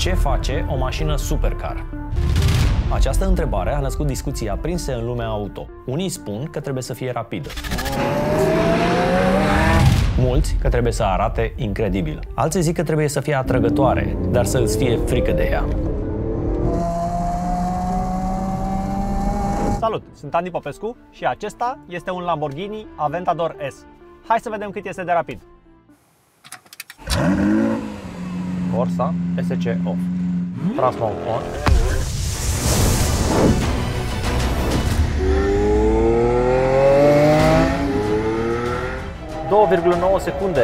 Ce face o mașină supercar? Această întrebare a născut discuții aprinse în lumea auto. Unii spun că trebuie să fie rapidă. Mulți că trebuie să arate incredibil. Alții zic că trebuie să fie atrăgătoare, dar să îți fie frică de ea. Salut! Sunt Andy Popescu și acesta este un Lamborghini Aventador S. Hai să vedem cât este de rapid. Corsa SC off. Transmode on. secunde.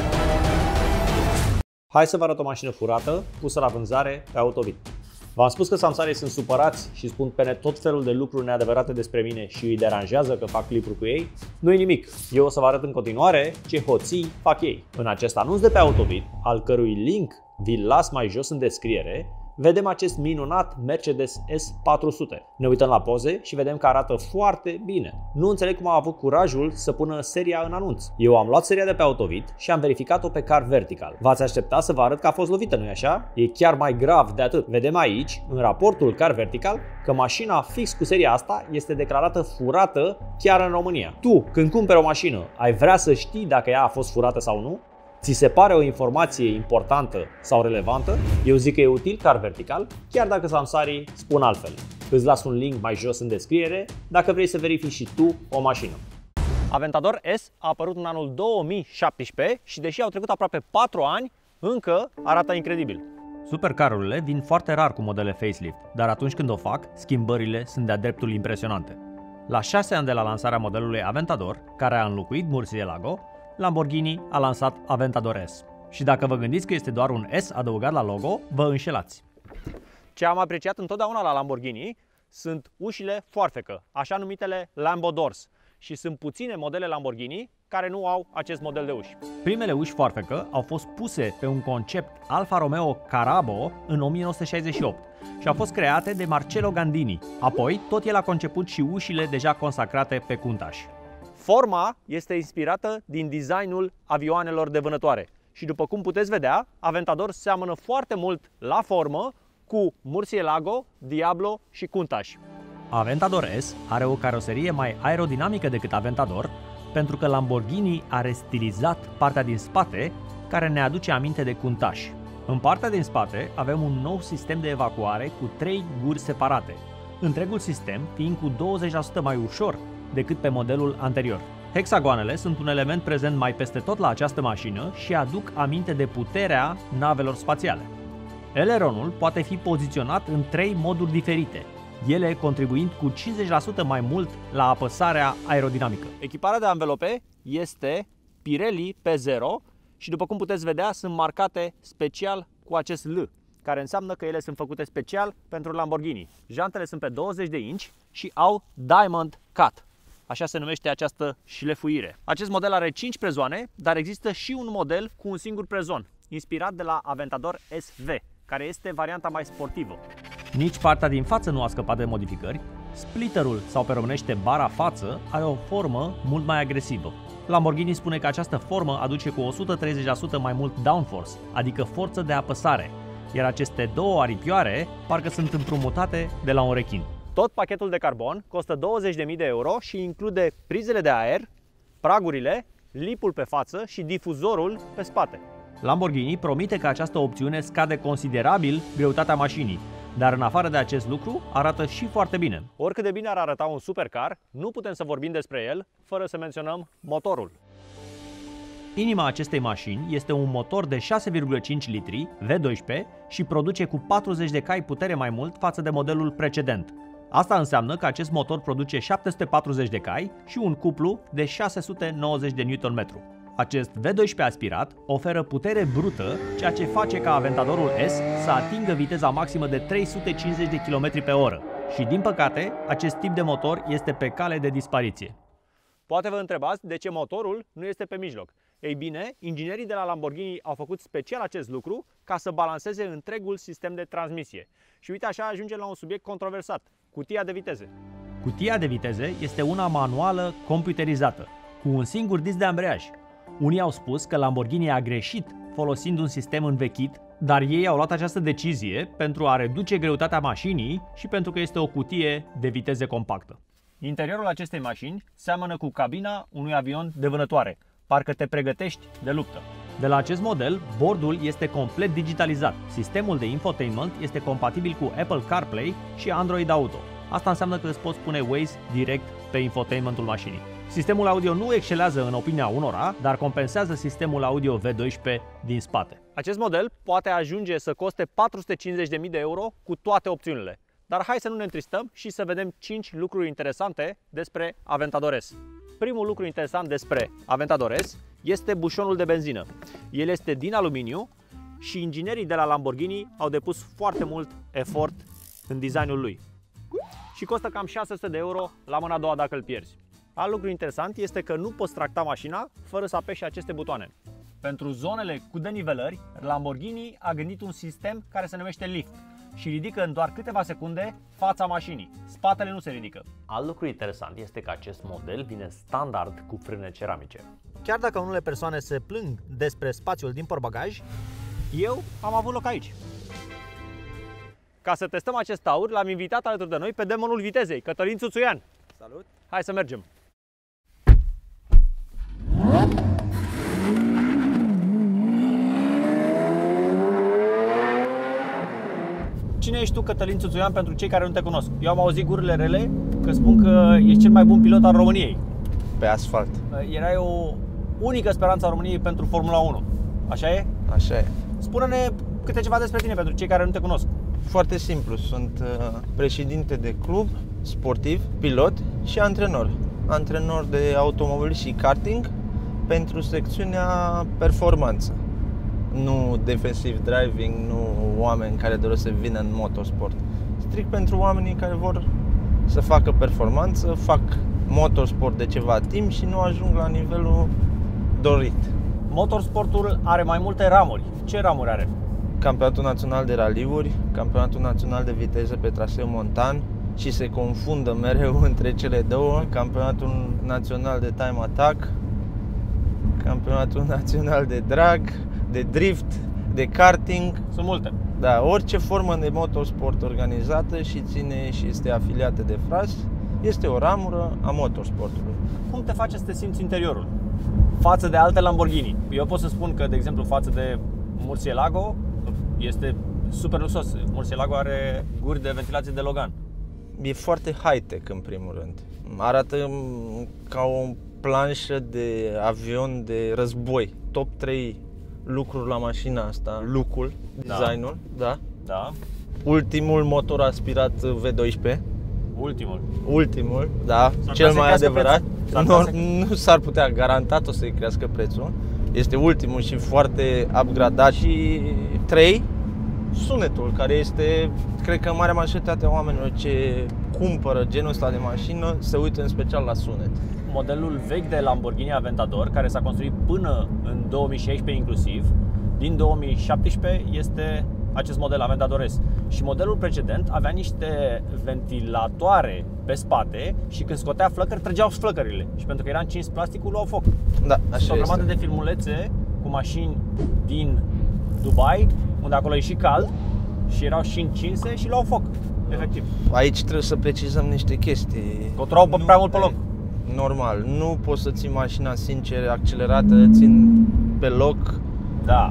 Hai să vă arăt o mașină furată, pusă la vânzare pe Autovid. V-am spus că samsarii sunt supărați și spun pe net tot felul de lucruri neadevărate despre mine și îi deranjează că fac clipuri cu ei. Nu-i nimic, eu o să vă arăt în continuare ce hoții fac ei. În acest anunț de pe Autovid, al cărui link vi-l las mai jos în descriere, vedem acest minunat Mercedes S400. Ne uităm la poze și vedem că arată foarte bine. Nu înțeleg cum a avut curajul să pună seria în anunț. Eu am luat seria de pe Autovid și am verificat-o pe Car Vertical. V-ați aștepta să vă arăt că a fost lovită, nu-i așa? E chiar mai grav de atât. Vedem aici, în raportul Car Vertical, că mașina fix cu seria asta este declarată furată chiar în România. Tu, când cumperi o mașină, ai vrea să știi dacă ea a fost furată sau nu? Ți se pare o informație importantă sau relevantă? Eu zic că e util Car Vertical, chiar dacă samsarii spun altfel. Îți las un link mai jos în descriere dacă vrei să verifici și tu o mașină. Aventador S a apărut în anul 2017 și deși au trecut aproape 4 ani, încă arată incredibil. Supercarurile vin foarte rar cu modele facelift, dar atunci când o fac, schimbările sunt de-a dreptul impresionante. La 6 ani de la lansarea modelului Aventador, care a înlocuit Murcielago, Lamborghini a lansat Aventador S. Și dacă vă gândiți că este doar un S adăugat la logo, vă înșelați. Ce am apreciat întotdeauna la Lamborghini sunt ușile foarfecă, așa numitele Lambo Doors. Și sunt puține modele Lamborghini care nu au acest model de uși. Primele uși foarfecă au fost puse pe un concept Alfa Romeo Carabo în 1968 și au fost create de Marcello Gandini. Apoi, tot el a conceput și ușile deja consacrate pe Countach. Forma este inspirată din designul avioanelor de vânătoare și după cum puteți vedea, Aventador seamănă foarte mult la formă cu Murcielago, Diablo și Countach. Aventador S are o caroserie mai aerodinamică decât Aventador pentru că Lamborghini a restilizat partea din spate care ne aduce aminte de Countach. În partea din spate avem un nou sistem de evacuare cu 3 guri separate, întregul sistem fiind cu 20% mai ușor decât pe modelul anterior. Hexagoanele sunt un element prezent mai peste tot la această mașină și aduc aminte de puterea navelor spațiale. Eleronul poate fi poziționat în 3 moduri diferite, ele contribuind cu 50% mai mult la apăsarea aerodinamică. Echiparea de anvelope este Pirelli P0 și după cum puteți vedea sunt marcate special cu acest L, care înseamnă că ele sunt făcute special pentru Lamborghini. Jantele sunt pe 20 de inci și au Diamond Cut. Așa se numește această șlefuire. Acest model are 5 prezoane, dar există și un model cu un singur prezon, inspirat de la Aventador SV, care este varianta mai sportivă. Nici partea din față nu a scăpat de modificări. Splitterul, sau pe românește bara față, are o formă mult mai agresivă. Lamborghini spune că această formă aduce cu 130% mai mult downforce, adică forță de apăsare, iar aceste două aripioare parcă sunt împrumutate de la un rechin. Tot pachetul de carbon costă 20.000 de euro și include prizele de aer, pragurile, lipul pe față și difuzorul pe spate. Lamborghini promite că această opțiune scade considerabil greutatea mașinii, dar în afară de acest lucru arată și foarte bine. Oricât de bine ar arăta un supercar, nu putem să vorbim despre el fără să menționăm motorul. Inima acestei mașini este un motor de 6,5 litri V12 și produce cu 40 de cai putere mai mult față de modelul precedent. Asta înseamnă că acest motor produce 740 de cai și un cuplu de 690 de Nm. Acest V12 aspirat oferă putere brută, ceea ce face ca Aventadorul S să atingă viteza maximă de 350 de km pe oră. Și din păcate, acest tip de motor este pe cale de dispariție. Poate vă întrebați de ce motorul nu este pe mijloc. Ei bine, inginerii de la Lamborghini au făcut special acest lucru ca să balanceze întregul sistem de transmisie. Și uite așa ajungem la un subiect controversat, cutia de viteze. Cutia de viteze este una manuală computerizată, cu un singur disc de ambreiaj. Unii au spus că Lamborghini a greșit folosind un sistem învechit dar ei au luat această decizie pentru a reduce greutatea mașinii și pentru că este o cutie de viteze compactă. Interiorul acestei mașini seamănă cu cabina unui avion de vânătoare, parcă te pregătești de luptă. De la acest model, bordul este complet digitalizat. Sistemul de infotainment este compatibil cu Apple CarPlay și Android Auto. Asta înseamnă că îți poți pune Waze direct pe infotainmentul mașinii. Sistemul audio nu excelează în opinia unora, dar compensează sistemul audio V12 din spate. Acest model poate ajunge să coste 450.000 de euro cu toate opțiunile. Dar hai să nu ne întristăm și să vedem 5 lucruri interesante despre Aventador S. Primul lucru interesant despre Aventador S este bușonul de benzină. El este din aluminiu și inginerii de la Lamborghini au depus foarte mult efort în designul lui. Și costă cam 600 de euro la mâna a doua dacă îl pierzi. Alt lucru interesant este că nu poți tracta mașina fără să apeși aceste butoane. Pentru zonele cu denivelări, Lamborghini a gândit un sistem care se numește lift și ridică în doar câteva secunde fața mașinii. Spatele nu se ridică. Alt lucru interesant este că acest model vine standard cu frâne ceramice. Chiar dacă unele persoane se plâng despre spațiul din portbagaj, eu am avut loc aici. Ca să testăm acest taur, l-am invitat alături de noi pe demonul vitezei, Cătălin Țuțuian. Salut! Hai să mergem! Cine ești tu, Cătălin Țuțuian, pentru cei care nu te cunosc? Eu am auzit gurile rele că spun că ești cel mai bun pilot al României. Pe asfalt. Erai o unică speranță a României pentru Formula 1. Așa e? Așa e. Spune-ne câte ceva despre tine pentru cei care nu te cunosc. Foarte simplu, sunt președinte de club, sportiv, pilot și antrenor. Antrenor de automobil și karting pentru secțiunea performanță. Nu defensive driving, nu oameni care doresc să vină în motorsport. Strict pentru oamenii care vor să facă performanță, fac motorsport de ceva timp și nu ajung la nivelul dorit. Motorsportul are mai multe ramuri. Ce ramuri are? Campionatul național de raliuri, campionatul național de viteză pe traseu montan și se confundă mereu între cele două, campionatul național de time attack, campionatul național de drag, de drift, de karting. Sunt multe. Da, orice formă de motorsport organizată și ține și este afiliată de FRAS este o ramură a motorsportului. Cum te face să te simți interiorul față de alte Lamborghini? Eu pot să spun că, de exemplu, față de Murcielago este super luxos. Murcielago are guri de ventilație de Logan. E foarte high-tech în primul rând. Arată ca o planșă de avion de război. Top 3 lucruri la mașina asta. Look-ul, designul, da. Da. Ultimul motor aspirat V12. Ultimul, da, cel mai adevărat. Nu s-ar putea, garantat o să-i crească prețul. Este ultimul și foarte upgradat. Și 3, sunetul, care este, cred că marea majoritate a oamenilor ce cumpără genul ăsta de mașină se uită în special la sunet. Modelul vechi de Lamborghini Aventador, care s-a construit până în 2016 inclusiv, din 2017 este acest model Aventador S. Și modelul precedent avea niște ventilatoare pe spate și când scotea flăcări, trăgeau flăcările. Și pentru că era încins plasticul, luau foc. Da, așa este. O grămadă este de filmulețe cu mașini din Dubai, unde acolo e și cald și erau și încinse și luau foc, efectiv. Aici trebuie să precizăm niște chestii. Controlau prea mult pe loc. Normal, nu poți să ții mașina sincer accelerată, țin pe loc. Da.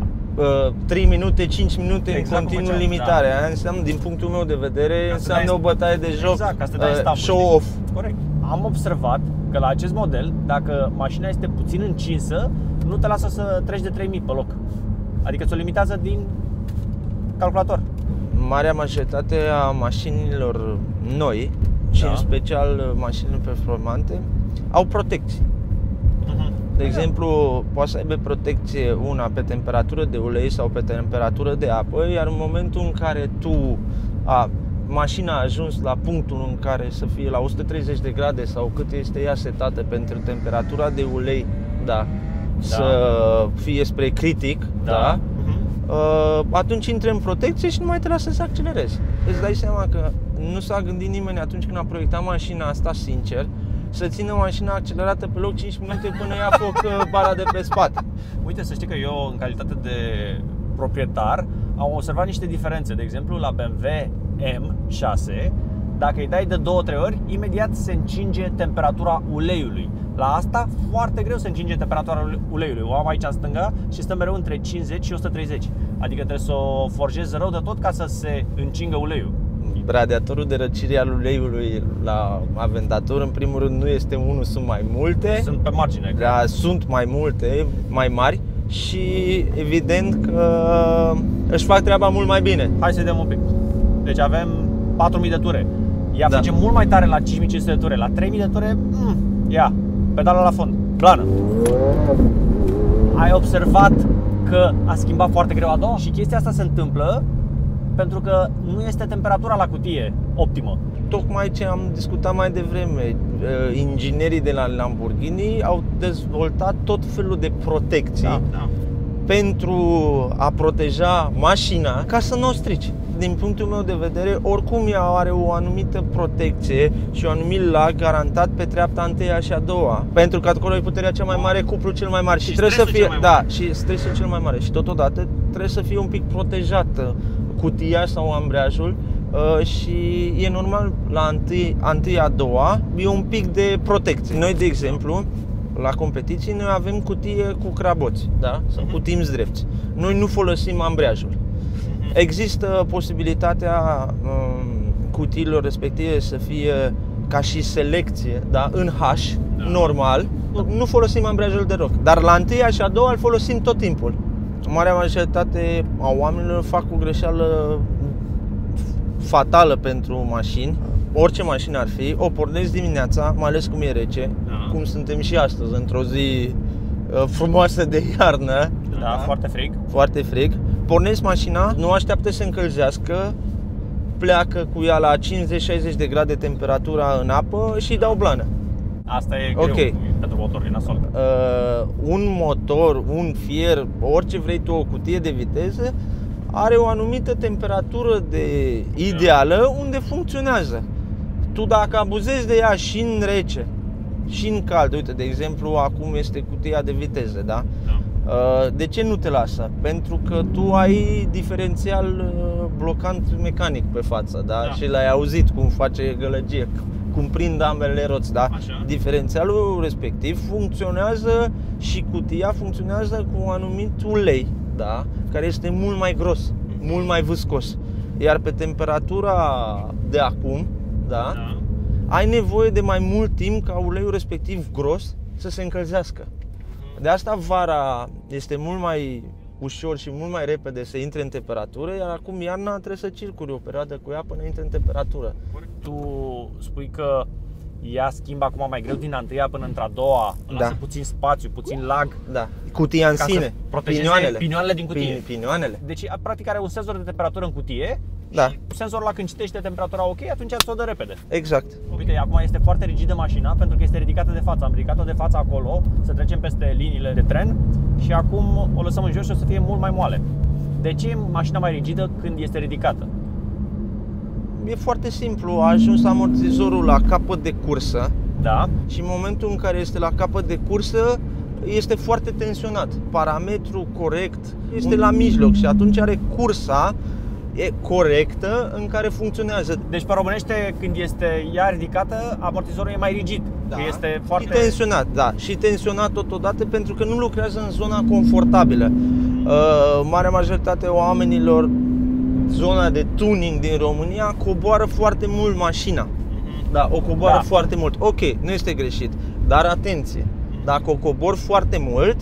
3 minute, 5 minute exact în continuu limitare. Da. Aia înseamnă, din punctul meu de vedere, înseamnă o bătaie de joc, exact, show-off. Corect. Am observat că la acest model, dacă mașina este puțin încinsă, nu te lasă să treci de 3000 pe loc. Adică ți-o limitează din calculator. Marea majoritate a mașinilor noi și în special mașinile performante au protecții. De exemplu, poate să aibă protecție una pe temperatură de ulei sau pe temperatură de apă, iar în momentul în care mașina a ajuns la punctul în care să fie la 130 de grade sau cât este ea setată pentru temperatura de ulei, să fie spre critic, atunci intri în protecție și nu mai te lasă să accelerezi. Îți dai seama că nu s-a gândit nimeni atunci când a proiectat mașina asta sincer să țină mașina accelerată pe loc 5 minute până ia foc bara de pe spate. Uite, să știi că eu, în calitate de proprietar, au observat niște diferențe. De exemplu, la BMW M6, dacă îi dai de 2-3 ori, imediat se încinge temperatura uleiului. La asta foarte greu se încinge temperatura uleiului. O am aici în stânga și stă mereu între 50 și 130. Adică trebuie să o forjezi rău de tot ca să se încingă uleiul. Radiatorul de răcire al uleiului la Aventator, în primul rând, nu este unul, sunt mai multe. Sunt pe margine. Da, sunt mai multe, mai mari și evident că își fac treaba mult mai bine. Hai să vedem un pic. Deci avem 4000 de ture. Ea Da. face mult mai tare la 5500 de ture. La 3000 de ture, ia, pedala la fond, plană. Ai observat că a schimbat foarte greu a doua? Și chestia asta se întâmplă pentru că nu este temperatura la cutie optimă. Tocmai ce am discutat mai devreme, inginerii de la Lamborghini au dezvoltat tot felul de protecții pentru a proteja mașina ca să nu o strici. Din punctul meu de vedere, oricum ea are o anumită protecție și un anumit lag garantat pe treapta întâia și a doua, pentru că acolo e puterea cea mai mare, cuplul cel mai mare și trebuie să fie, și stresul cel mai mare și totodată trebuie să fie un pic protejată cutia sau ambreiajul. Și e normal la întâia, a doua e un pic de protecție. Noi, de exemplu, la competiții, noi avem cutie cu craboți, da? Sau cu timzi drepți. Noi nu folosim ambreiajul. Există posibilitatea cutiilor respective să fie ca și selecție, da? În H, normal. Nu folosim ambreiajul deloc. Dar la întâia și a doua îl folosim tot timpul. Marea majoritate a oamenilor fac o greșeală fatală pentru mașini, orice mașină ar fi, o pornesc dimineața, mai ales cum e rece, cum suntem și astăzi, într-o zi frumoasă de iarnă. Da, foarte frig. Foarte frig. Pornesc mașina, nu așteaptă să se încălzească, pleacă cu ea la 50-60 de grade temperatura în apă și dau blană. Asta e greu pentru motor, e nasol. Un motor, un fier, orice vrei tu, o cutie de viteză, are o anumită temperatură ideală unde funcționează. Tu dacă abuzezi de ea și în rece și în cald, uite, de exemplu, acum este cutia de viteză, da? De ce nu te lasă? Pentru că tu ai diferențial blocant mecanic pe față, da? Și l-ai auzit cum face gălăgie, cum prind ambele roți, da? Așa. Diferențialul respectiv funcționează și cutia funcționează cu un anumit ulei, da? Care este mult mai gros, mult mai viscos. Iar pe temperatura de acum, da? Ai nevoie de mai mult timp ca uleiul respectiv gros să se încălzească. De asta vara este mult mai ușor și mult mai repede să intre în temperatură, iar acum iarna trebuie să circuli o perioadă cu ea până intre în temperatură. Tu spui că ea schimbă acum mai greu din a întâia până într-a doua, lasă puțin spațiu, puțin lag. Da, cutia în sine, pinioanele din cutie. Pinioanele. Deci practic are un senzor de temperatură în cutie. Da. Și senzorul ăla când citește temperatura ok, atunci ți-o dă repede. Exact. Uite, acum este foarte rigidă mașina pentru că este ridicată de față. Am ridicat-o de față acolo, să trecem peste liniile de tren și acum o lăsăm în jos și o să fie mult mai moale. De ce e mașina mai rigidă când este ridicată? E foarte simplu, a ajuns amortizorul la capăt de cursă. Da. Și în momentul în care este la capăt de cursă, este foarte tensionat. Parametrul corect este la mijloc și atunci are cursa corectă în care funcționează. Deci, pe românește, când este ea ridicată, amortizorul e mai rigid. Da. Este foarte tensionat, da. Și tensionat totodată pentru că nu lucrează în zona confortabilă. Marea majoritate a oamenilor, zona de tuning din România, coboară foarte mult mașina. Da, o coboară foarte mult. Ok, nu este greșit, dar atenție. Dacă o cobori foarte mult,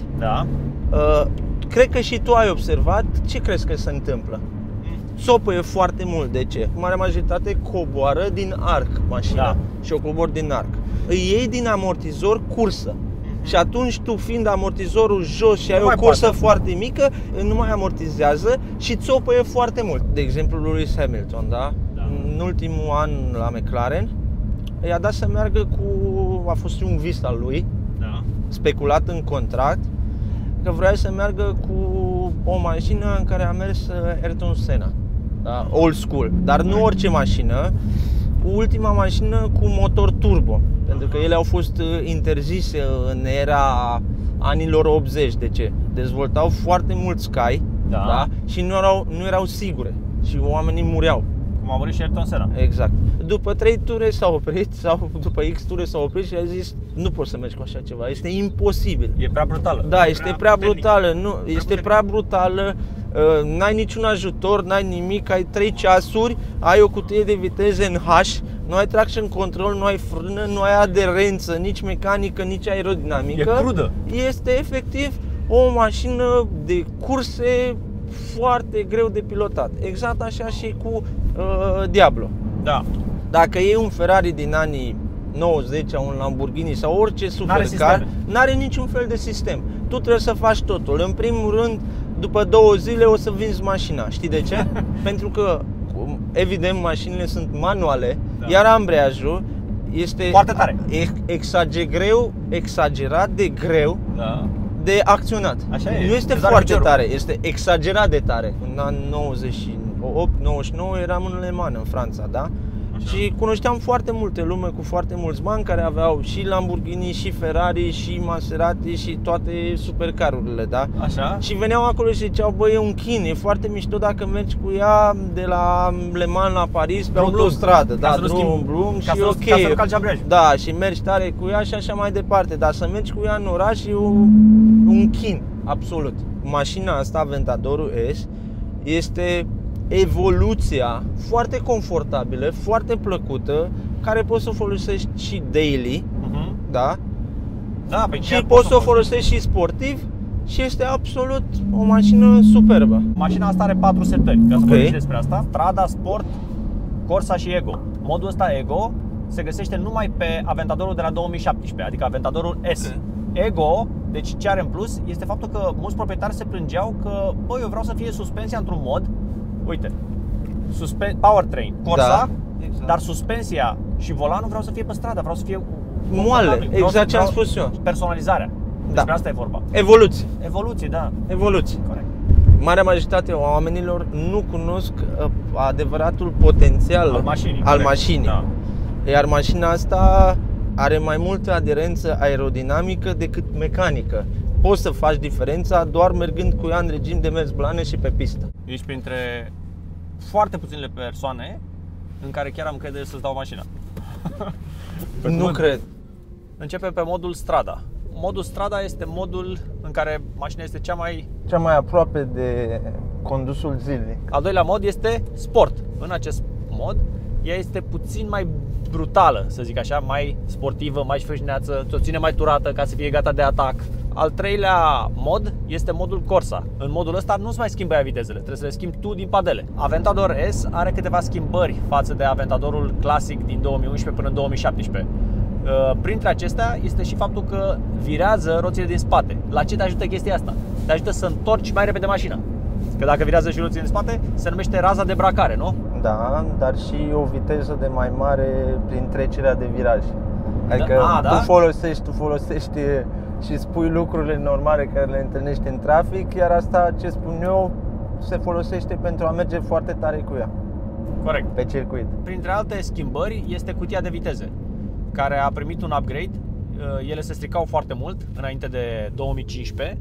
cred că și tu ai observat, ce crezi că se întâmplă? Țopăie foarte mult. De ce? Marea majoritate coboară din arc mașina și o cobor din arc. Îi iei din amortizor cursă. Și atunci tu, fiind amortizorul jos și ai o cursă foarte mică, nu mai amortizează și țopăie foarte mult. De exemplu, Lewis Hamilton, da? În ultimul an la McLaren, i-a dat să meargă a fost un vis al lui, speculat în contract, că vrea să meargă cu o mașină în care a mers Ayrton Senna, da? Old school, dar nu orice mașină, ultima mașină cu motor turbo, pentru că ele au fost interzise în era anilor 80. De ce? Dezvoltau foarte mult Sky, Da? Și nu erau sigure și oamenii mureau. Cum a murit și Ayrton Senna. Exact. După 3 ture s-a oprit sau după X ture s-a oprit și a zis nu poți să mergi cu așa ceva, este imposibil. E prea brutală. Da, este prea brutală, este prea brutală. N-ai niciun ajutor, n-ai nimic, ai 3 ceasuri, ai o cutie de viteze în H, nu ai traction control, nu ai frână, nu ai aderență, nici mecanică, nici aerodinamică. E crudă. Este efectiv o mașină de curse foarte greu de pilotat. Exact așa și cu Diablo. Da. Dacă e un Ferrari din anii 90, un Lamborghini sau orice supercar, n-are niciun fel de sistem. Tu trebuie să faci totul. În primul rând, după 2 zile o să vinzi mașina. Știi de ce? Pentru că, evident, mașinile sunt manuale, iar ambreiajul este foarte tare. Exagerat de greu de acționat. Așa e. Nu este foarte tare, este exagerat de tare. În anii 98-99 eram în Le Mans, în Franța, da? Și cunoșteam foarte multe lume cu foarte mulți bani care aveau și Lamborghini, și Ferrari, și Maserati și toate supercarurile, da? Așa. Și veneau acolo și ziceau, băi, e un chin, e foarte mișto dacă mergi cu ea de la Le Mans la Paris pe autostradă, da, drum blum și ok. Ca să nu calci ambreiajul. Da, și mergi tare cu ea și așa mai departe, dar să mergi cu ea în oraș e un chin, absolut. Mașina asta, Aventadorul S, este evoluția foarte confortabilă, foarte plăcută, care poți să o folosești și daily, da? Da, și poți să o folosești și sportiv și este absolut o mașină superbă. Mașina asta are 4 setări, ca să vorbim despre asta: Strada, Sport, Corsa și Ego. Modul ăsta Ego se găsește numai pe Aventadorul de la 2017, adică Aventadorul S. Ego, deci ce are în plus, este faptul că mulți proprietari se plângeau că, băi, eu vreau să fie suspensia într-un mod, uite, powertrain, Corsa, exact. Dar suspensia și volanul vreau să fie pe stradă, vreau să fie moale, exact ce am spus eu. Personalizarea. Despre asta e vorba. Evoluție, da. Evoluție. Corect. Marea majoritate a oamenilor nu cunosc adevăratul potențial al mașinii. Da. Iar mașina asta are mai multă aderență aerodinamică decât mecanică. Poți să faci diferența doar mergând cu ea în regim de mers blane și pe pistă. Ești printre foarte puținele persoane în care chiar am încredere să-ți dau mașina. Nu cred. Începem pe modul Strada. Modul Strada este modul în care mașina este cea mai aproape de condusul zilnic. Al doilea mod este Sport. În acest mod, ea este puțin mai brutală, să zic așa, mai sportivă, mai șfâșneață, ți-o ține mai turată ca să fie gata de atac. Al treilea mod este modul Corsa. În modul ăsta nu-ți mai schimbă ea vitezele, trebuie să le schimbi tu din padele. Aventador S are câteva schimbări față de Aventadorul clasic din 2011 până în 2017. Printre acestea este și faptul că virează roțile din spate. La ce te ajută chestia asta? Te ajută să întorci mai repede mașina. Că dacă virează și roțile din spate, se numește raza de bracare, nu? Da, dar și o viteză de mai mare prin trecerea de viraj. Adică tu folosești și spui lucrurile normale care le întâlnești în trafic, iar asta, ce spun eu, se folosește pentru a merge foarte tare cu ea. Corect. Pe circuit. Printre alte schimbări este cutia de viteze, care a primit un upgrade. Ele se stricau foarte mult înainte de 2015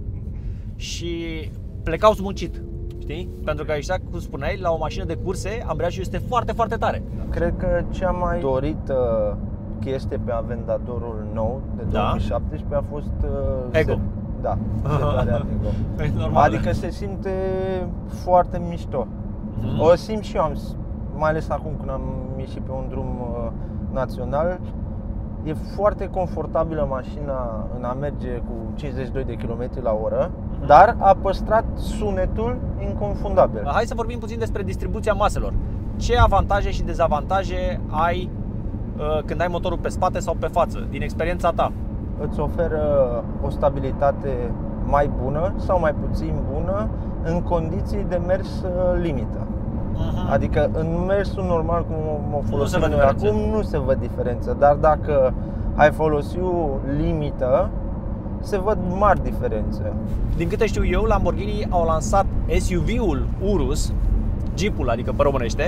și plecau smuncit, știi? Pentru că, exact cum spuneai, la o mașină de curse, ambreiajul este foarte, foarte tare. Cred că cea mai dorită chestie pe Aventadorul nou de 2017 a fost Ego. Da, setarea Ego. Adică se simte foarte mișto. O simt și eu, mai ales acum când am ieșit pe un drum național. E foarte confortabilă mașina în a merge cu 52 de km la oră, dar a păstrat sunetul inconfundabil. Hai să vorbim puțin despre distribuția maselor. Ce avantaje și dezavantaje ai când ai motorul pe spate sau pe față, din experiența ta? Îți oferă o stabilitate mai bună sau mai puțin bună în condiții de mers limită. Adică în mersul normal, cum o folosim noi acum, nu se văd diferență. Dar dacă ai folosit o limită, se văd mari diferențe. Din câte știu eu, Lamborghini au lansat SUV-ul Urus, Jeep-ul, adică pe românește,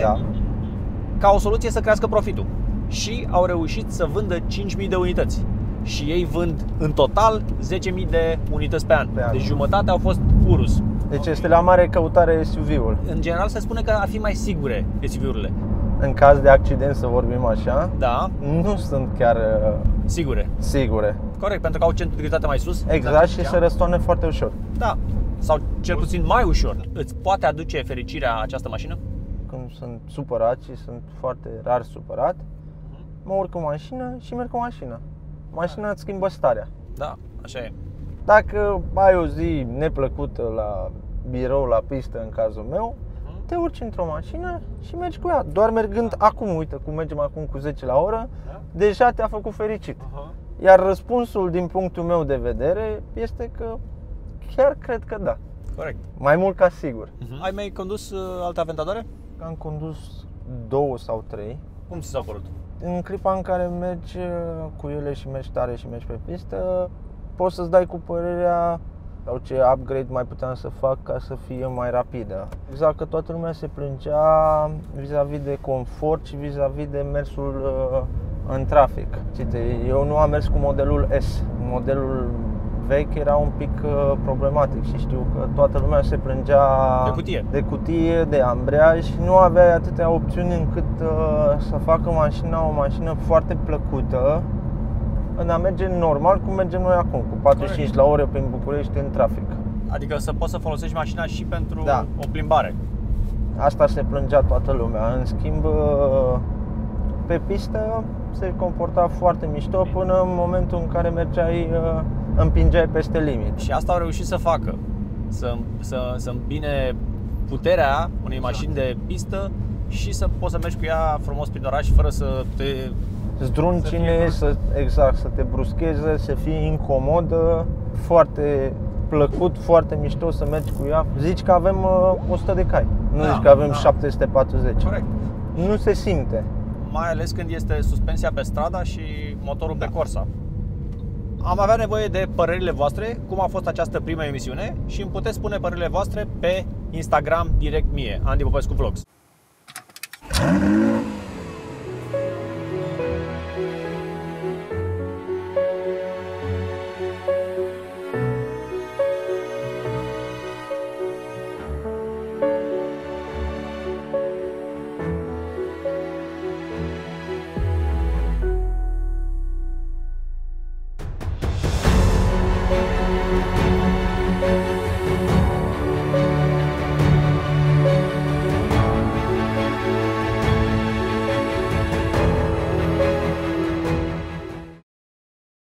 ca o soluție să crească profitul. Și au reușit să vândă 5.000 de unități. Și ei vând în total 10.000 de unități pe an. Deci jumătate au fost Urus. Deci este la mare căutare SUV-ul. În general se spune că ar fi mai sigure SUV-urile. În caz de accident, să vorbim așa, Da, nu sunt chiar sigure. sigure. Corect, pentru că au centru de greutate mai sus. Exact, și se răstoarnă foarte ușor. Da, sau cel puțin mai ușor. Îți poate aduce fericirea această mașină? Când sunt supărat și sunt foarte rar supărat, mă urc în mașină și merg cu mașina. Mașina îți schimbă starea. Da, așa e. Dacă ai o zi neplăcută la birou, la pistă în cazul meu, te urci într-o mașină și mergi cu ea. Doar mergând acum, uite cum mergem acum cu 10 la oră, deja te-a făcut fericit. Iar răspunsul din punctul meu de vedere este că chiar cred că da. Corect. Mai mult ca sigur. Ai mai condus alte aventadoare? Am condus 2 sau 3. Cum ți s-au părut? În clipa în care mergi cu ele și mergi tare și mergi pe pistă, poți să-ți dai cu părerea sau ce upgrade mai puteam să fac ca să fie mai rapidă. Exact, că toată lumea se plângea vis-a-vis de confort și vis-a-vis de mersul în trafic. Eu nu am mers cu modelul S. Modelul vechi era un pic problematic și știu că toată lumea se plângea de cutie, de ambreiaj și nu avea atâtea opțiuni încât să facă mașina o mașină foarte plăcută în a merge normal cum mergem noi acum, cu 45 la oră prin București în trafic. Adică să poți să folosești mașina și pentru Da. o plimbare. Asta se plângea toată lumea. În schimb, pe pistă se comporta foarte mișto până în momentul în care mergeai, împingeai peste limit. Și asta au reușit să facă. Să îmbine puterea unei mașini de pistă și să poți să mergi cu ea frumos prin oraș fără să te zdruncine, să te bruscheze, să fie incomodă, foarte plăcut, foarte mișto să mergi cu ea. Zici că avem 100 de cai, nu zici că avem 740. Corect. Nu se simte. Mai ales când este suspensia pe strada și motorul pe Corsa. Am avea nevoie de părerile voastre, cum a fost această primă emisiune și îmi puteți spune părerile voastre pe Instagram direct mie, Andy Popescu Vlogs.